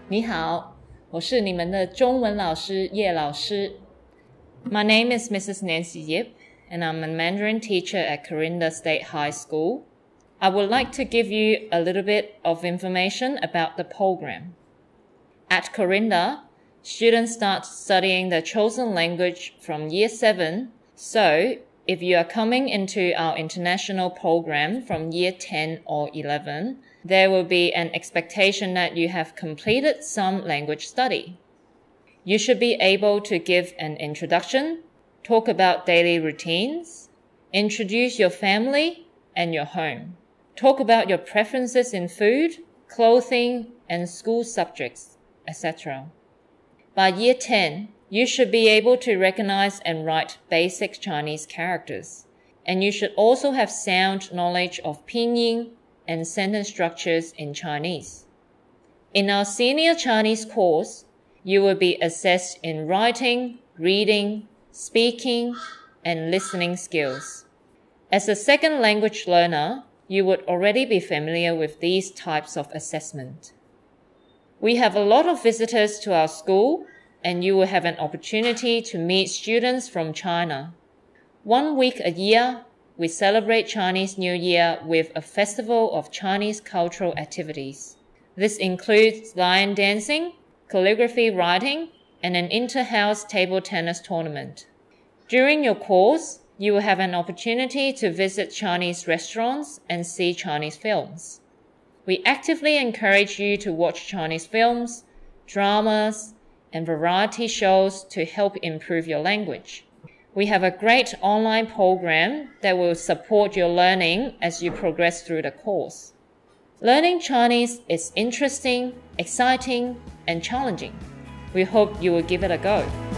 你好，我是你们的中文老师叶老师。My name is Mrs. Nancy Yip, and I'm a Mandarin teacher at Corinda State High School. I would like to give you a little bit of information about the program. At Corinda, students start studying the chosen language from Year 7, so if you are coming into our international program from Year 10 or 11, there will be an expectation that you have completed some language study. You should be able to give an introduction, talk about daily routines, introduce your family and your home, talk about your preferences in food, clothing, and school subjects, etc. By Year 10, you should be able to recognize and write basic Chinese characters, and you should also have sound knowledge of pinyin and sentence structures in Chinese. In our senior Chinese course, you will be assessed in writing, reading, speaking, and listening skills. As a second language learner, you would already be familiar with these types of assessment. We have a lot of visitors to our school, and you will have an opportunity to meet students from China. 1 week a year, we celebrate Chinese New Year with a festival of Chinese cultural activities. This includes lion dancing, calligraphy writing, and an inter-house table tennis tournament. During your course, you will have an opportunity to visit Chinese restaurants and see Chinese films. We actively encourage you to watch Chinese films, dramas, and variety shows to help improve your language. We have a great online program that will support your learning as you progress through the course. Learning Chinese is interesting, exciting, and challenging. We hope you will give it a go.